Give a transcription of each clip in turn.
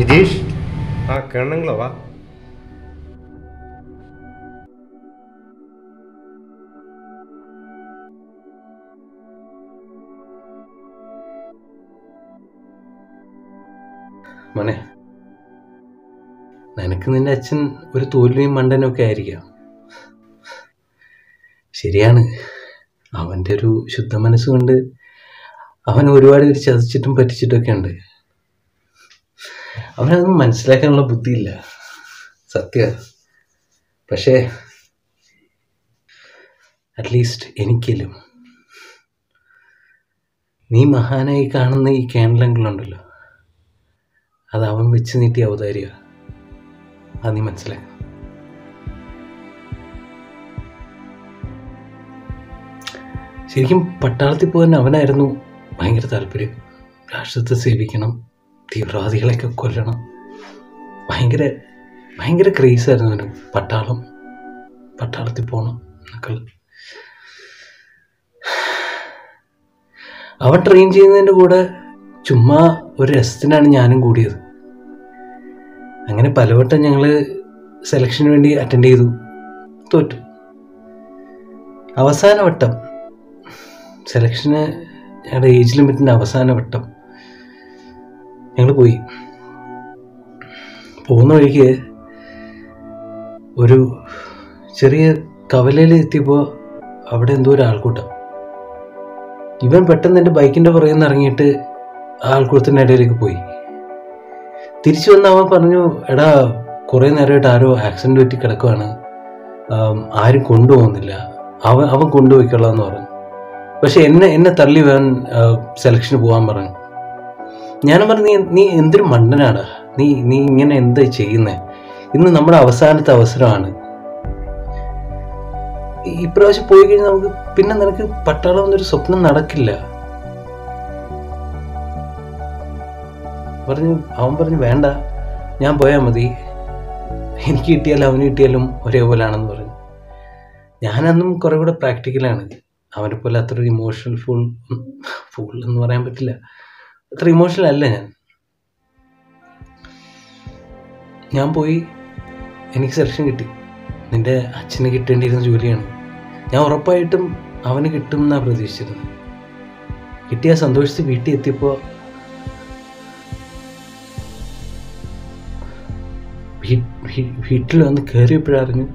വിജീഷ്, ആ കിണങ്ങളോ വാ. മോനെ, നിനക്ക് നിന്റെ അച്ഛൻ ഒരു തോൽവിയും മണ്ടനും ഒക്കെ ആയിരിക്കാം. ശരിയാണ്, അവൻ്റെ ഒരു ശുദ്ധ മനസ്സുകൊണ്ട് അവൻ ഒരുപാട് പേര് ചതിച്ചിട്ടും പറ്റിച്ചിട്ടൊക്കെ ഉണ്ട്. അവനതൊന്നും മനസ്സിലാക്കാനുള്ള ബുദ്ധിയില്ല, സത്യ. പക്ഷേ അറ്റ്ലീസ്റ്റ് എനിക്കെങ്കിലും നീ മഹാനായി കാണുന്ന ഈ കേരളങ്ങളുണ്ടല്ലോ, അത് അവൻ വെച്ച് നീട്ടിയ അവതാരിക. അത് നീ മനസ്സിലാക്കണം. ശരിക്കും പട്ടാളത്തിൽ പോകാൻ അവനായിരുന്നു ഭയങ്കര താല്പര്യം. രാഷ്ട്രത്തെ സേവിക്കണം, തീവ്രവാദികളെയൊക്കെ കൊല്ലണം, ഭയങ്കര ഭയങ്കര ക്രേസായിരുന്നു അവന്. പട്ടാളത്തിൽ പോകണം എന്നൊക്കെ. അവൻ ട്രെയിൻ ചെയ്യുന്നതിൻ്റെ കൂടെ ചുമ്മാ ഒരു രസത്തിനാണ് ഞാനും കൂടിയത്. അങ്ങനെ പലവട്ടം ഞങ്ങൾ സെലക്ഷന് വേണ്ടി അറ്റൻഡ് ചെയ്തു, തോറ്റു. അവസാന വട്ടം സെലക്ഷന്, ഞങ്ങളുടെ ഏജ് ലിമിറ്റിൻ്റെ അവസാന വട്ടം ഞങ്ങൾ പോയി. പോകുന്ന വഴിക്ക് ഒരു ചെറിയ കവലയിൽ എത്തിയപ്പോൾ അവിടെ എന്തോ ഒരു ആൾക്കൂട്ടം. ഇവൻ പെട്ടെന്ന് എൻ്റെ ബൈക്കിൻ്റെ പുറകിൽ നിന്ന് ഇറങ്ങിയിട്ട് ആ ആൾക്കൂട്ടത്തിൻ്റെ ഇടയിലേക്ക് പോയി. തിരിച്ചു വന്ന് അവൻ പറഞ്ഞു, എടാ കുറേ നേരമായിട്ട് ആരോ ആക്സിഡൻറ്റ് പറ്റി കിടക്കുവാണ്, ആരും കൊണ്ടുപോകുന്നില്ല, അവൻ കൊണ്ടുപോയിക്കൊള്ളാം എന്ന് പറഞ്ഞു. പക്ഷെ എന്നെ തള്ളി വേൻ സെലക്ഷന് പോകാൻ പറഞ്ഞു. ഞാനും പറഞ്ഞു, നീ എന്തൊരു മണ്ടനാടാ, നീ ഇങ്ങനെ എന്താ ചെയ്യുന്നത്? ഇന്ന് നമ്മുടെ അവസാനത്തെ അവസരമാണ്. ഇപ്രാവശ്യം പോയി കഴിഞ്ഞാൽ നമുക്ക് പിന്നെ നിനക്ക് പട്ടാളം എന്നൊരു സ്വപ്നം നടക്കില്ല പറഞ്ഞു. അവൻ പറഞ്ഞു, വേണ്ട, ഞാൻ പോയാൽ മതി, എനിക്ക് കിട്ടിയാലും അവന് കിട്ടിയാലും ഒരേപോലെയാണെന്ന് പറഞ്ഞു. ഞാനന്നും കുറെ കൂടെ പ്രാക്ടിക്കലാണ്. അവനെ പോലെ അത്ര ഇമോഷണൽ ഫുൾ എന്ന് പറയാൻ പറ്റില്ല, അത്ര ഇമോഷണൽ അല്ല ഞാൻ പോയി. എനിക്ക് സെലക്ഷൻ കിട്ടി. നിന്റെ അച്ഛന് കിട്ടേണ്ടിയിരുന്ന ജോലിയാണ്. ഞാൻ ഉറപ്പായിട്ടും അവന് കിട്ടും എന്നാണ് പ്രതീക്ഷിച്ചിരുന്നത്. കിട്ടിയ സന്തോഷത്തിൽ വീട്ടിൽ എത്തിയപ്പോൾ വീട്ടിൽ വന്ന് കയറിയപ്പോഴറിഞ്ഞു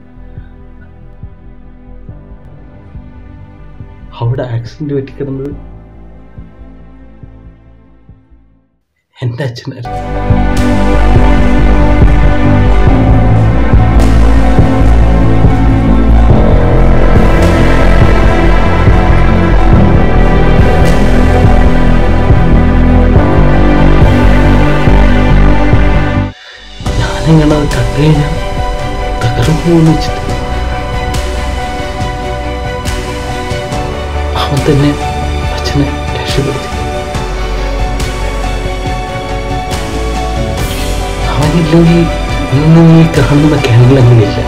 അവിടെ ആക്സിഡന്റ് പറ്റിക്കിടന്നത് എൻ്റെ അച്ഛനായിരുന്നു. ഞാനിങ്ങനെ അത് കണ്ടു കഴിഞ്ഞാൽ തകർന്നു വെച്ചിട്ട് അവൻ തന്നെ അച്ഛനെ രക്ഷപ്പെടുത്തി. അവനില്ലെങ്കിൽ ഇന്നും ഈ കാണുന്ന കേരളങ്ങളില്ല.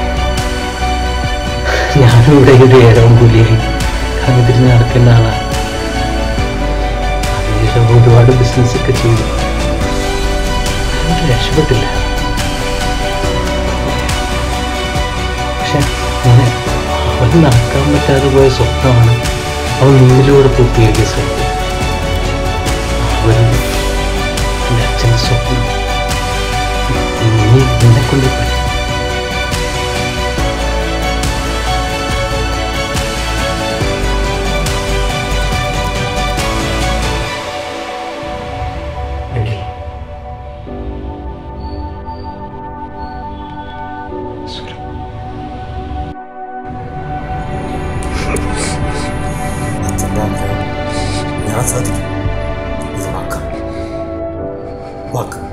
ഞാനിവിടെ ഒരു ഏഴാം കൂലിയായി കണ്ടിരിഞ്ഞ് നടക്കേണ്ട ആളാണ്. അതിനുശേഷം ഒരുപാട് ബിസിനസ്സൊക്കെ ചെയ്തു, രക്ഷപ്പെട്ടില്ല. പക്ഷെ അവൻ നടക്കാൻ പറ്റാതെ പോയ സ്വപ്നമാണ് അവൻ മുന്നിലൂടെ പൂർത്തീകരിക്കാൻ ശ്രമിക്കുക. എൻ്റെ അച്ഛൻ്റെ സ്വപ്നം നിന്നെ കൊണ്ട് ഞാൻ സാധിക്കും. ഇത് വാക്ക്.